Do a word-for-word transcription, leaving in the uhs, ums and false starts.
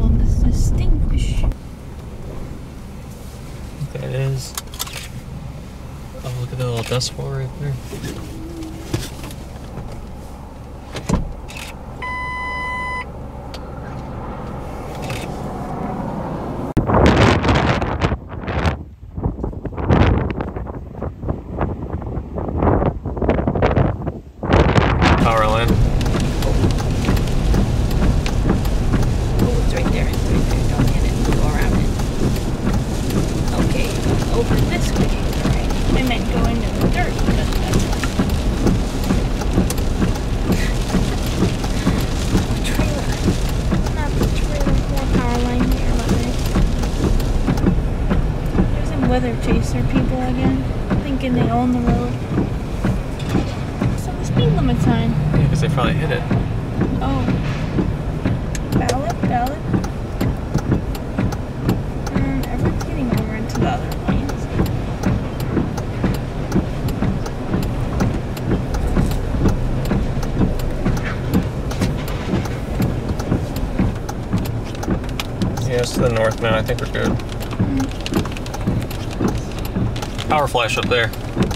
will distinguish. That is. Oh, look at the little dust bowl right there. Power line. Oh, it's right there. It's right there. Don't hit it. Go around it. Okay, over this way. Alright. I meant go into the dirt because that's like a trailer. Not the trailer. More power line here, but there's some weather chaser people again, thinking they own the road. So the speed limit sign. Yeah, because they probably hit it. Oh. Ballot, ballot. And everyone's getting over into the other lanes. Yeah, it's to the north now. I think we're good. Mm. Power flash up there.